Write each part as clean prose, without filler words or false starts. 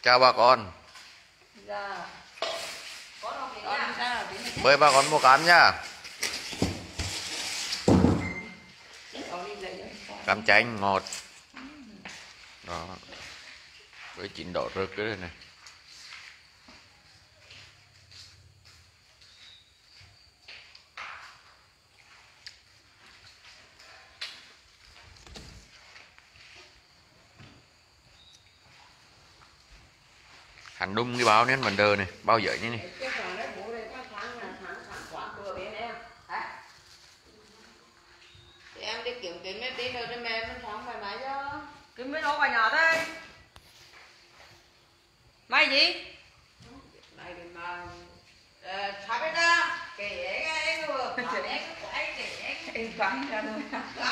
Chào bà con. Dạ. Con Mời bà con mua cám nha. Cám chanh ngọt. Đó. Với chín đỏ rực cái này. Hắn đung cái bao nên mình đờ này, bao giấy như này. Em đi kiếm cái mấy tí nữa cho mẹ mình sáng thoải mái cho. Cái mấy đồ bà nhỏ đây. Mai gì? Mai cái mà thả bên ra. Kể em vừa. Em kể em quán ra thôi.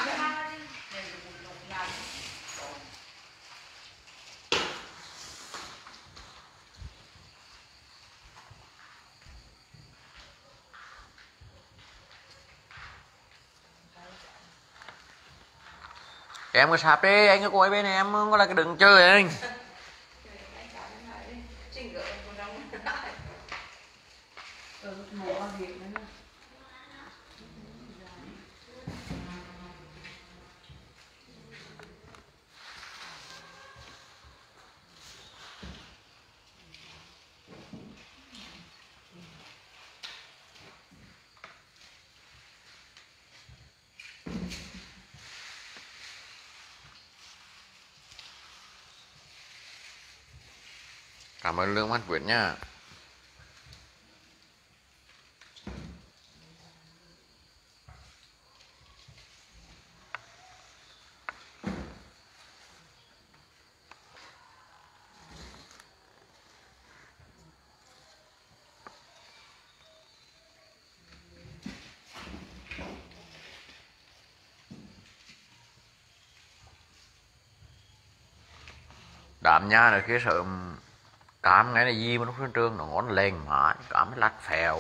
Em có sạp đi, anh có quay bên này em có là cái đừng chơi anh. Cảm ơn Lương Văn Quyết nha. Đám nha rồi kia sợ cám ngay là gì mà nó phân trương nó ngon lên mà cám lát phèo.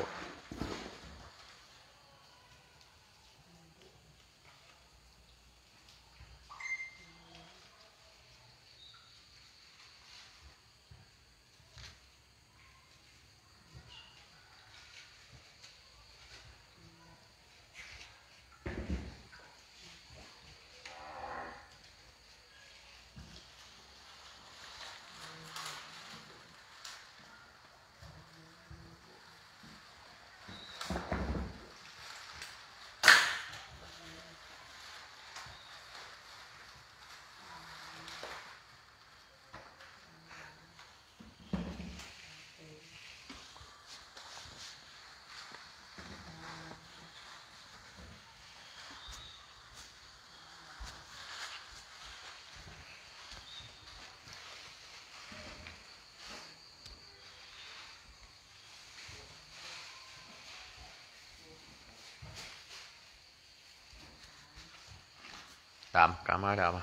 Cảm ơn đám.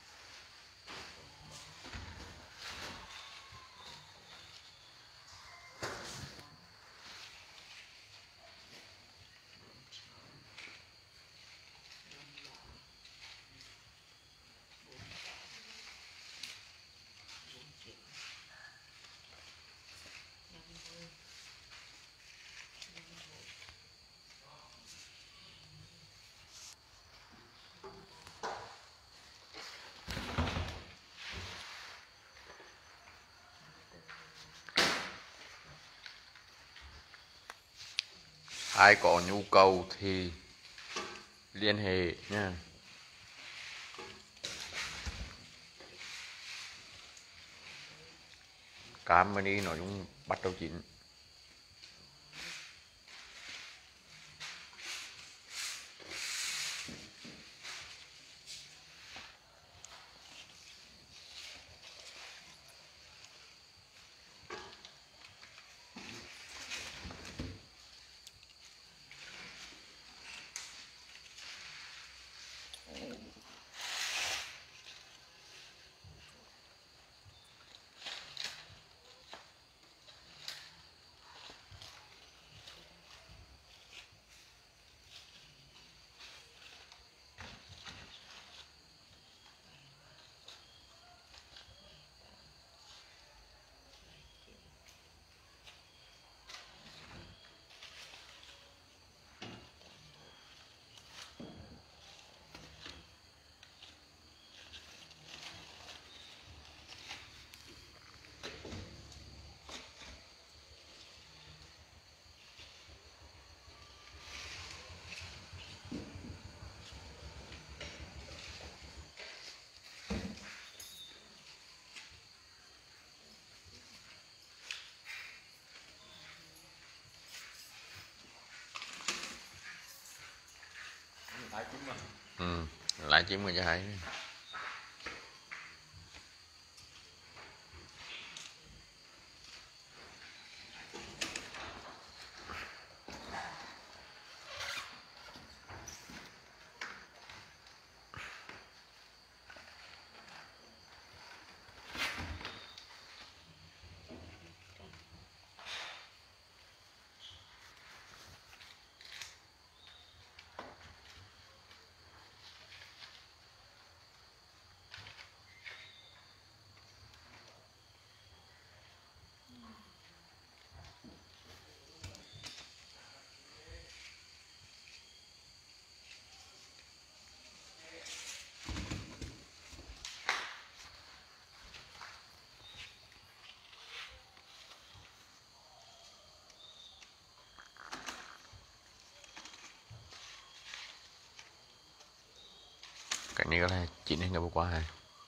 Ai có nhu cầu thì liên hệ nha. Cam mini nói chung bắt đầu chín. chim người dài. Cái này là 9 ngày vừa qua này.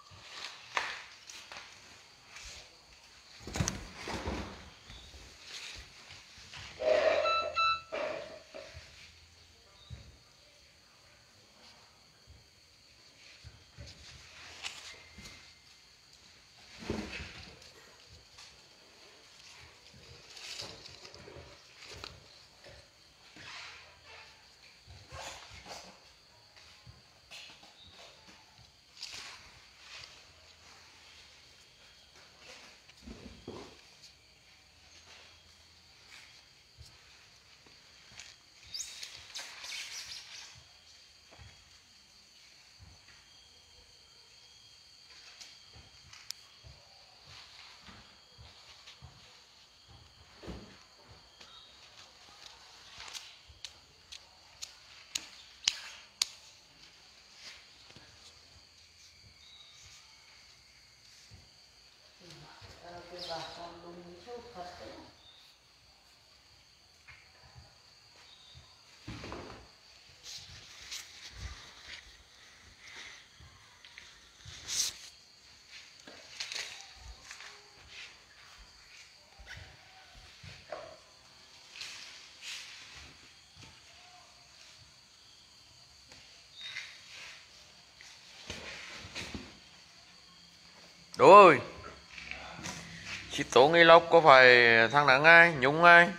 Đúng rồi. Chị Tố Nghi Lộc có phải thằng nặng ai? Nhúng ai?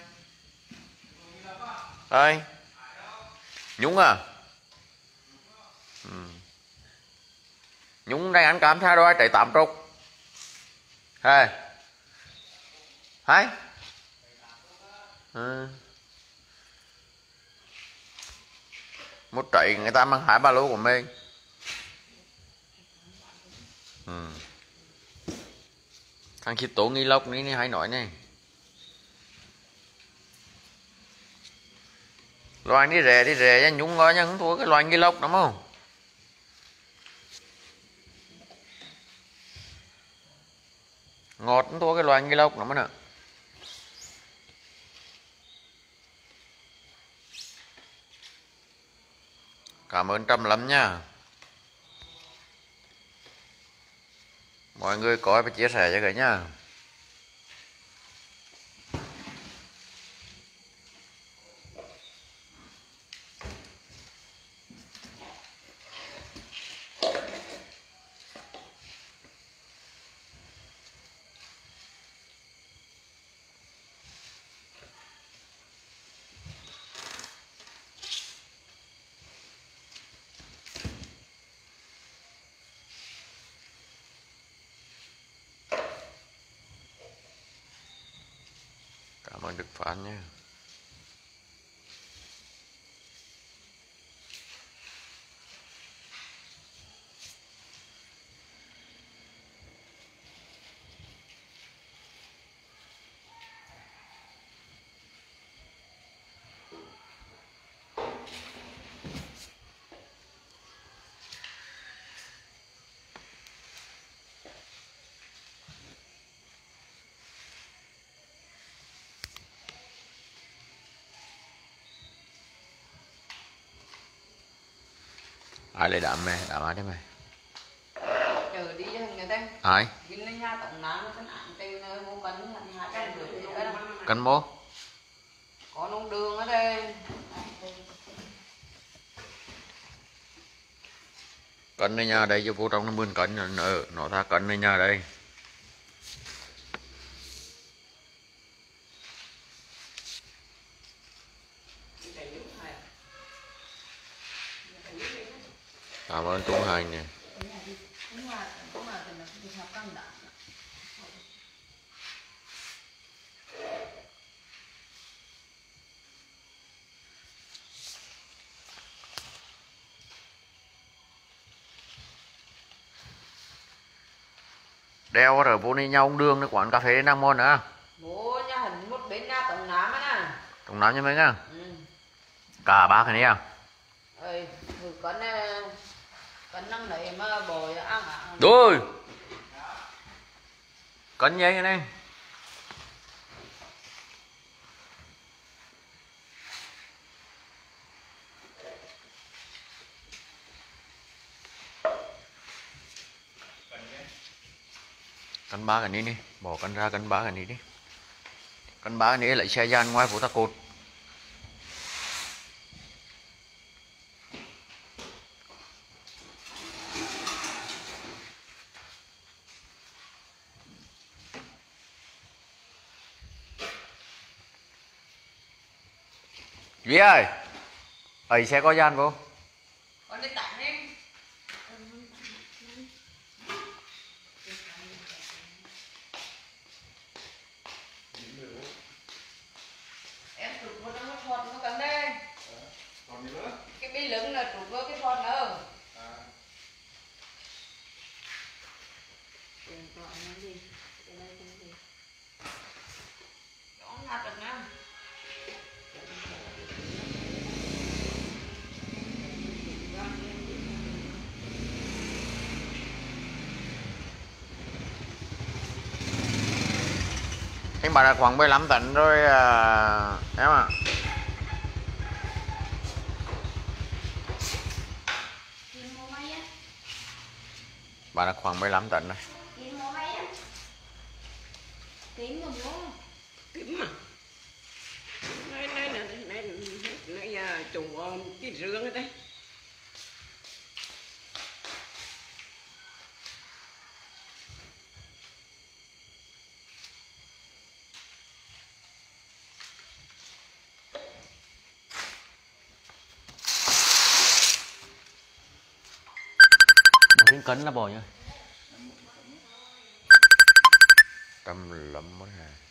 Đây. Nhúng à? Ừ. Nhúng đang ăn cam tha đôi chạy 80. Hey. Hay. Ừ. Một chạy người ta mang 2-3 lô của mình. Ừ. Thằng Chị Tố Nghi Lộc này hay nói này. Loài đi rè nha, nhúng ngó nha, không thua cái loài Nghi Lộc đúng không? Ngọt không thua cái loài Nghi Lộc lắm nè. Cảm ơn Trâm lắm nha. Mọi người coi và chia sẻ cho cái nha. Cảm ơn Đức Phan nha. Ai lại đám mày, đám ai đấy mày? Chờ đi cho người ta. Ai? Đi lên nhà tổng nám nó ăn tiền mua cân là 250 triệu đó. Cân mô? Có nông đường ở đây. cân này nhà đây cho cô trong 50 cân nó ra cân này nhà đây. Cảm ơn Trung Hành nè. Đeo rồi vô đi nhau đường nó quán cà phê đang môn nữa. Bố nhà hình một bên nhà Tổng Nam á nè. Tổng Nam như mấy nha. Ừ. Cả ba cái này à? Ơi, thử cân năng này mà bồi ăn à. Rồi. Cân như thế này. Cân ba cái này đi, bỏ cân ra cân ba cái này đi. Cân ba cái này lại xe gian ngoài phố ta cột. Duy ơi, ấy xe có gian vô. Con đi tặng em. Em trục vô trong cái thọt nó cần đây. Cái bi lửng là trục vô cái thọt nữa. Đó ngạt được nè. Anh bảo là khoảng 15 tấn rồi em ạ. Bà là khoảng 15 tấn rồi. Tím mà bố. Tím mà. Này trùng cái rương ở đây. Một cân là bỏ nhá. Tầm lắm mất hà.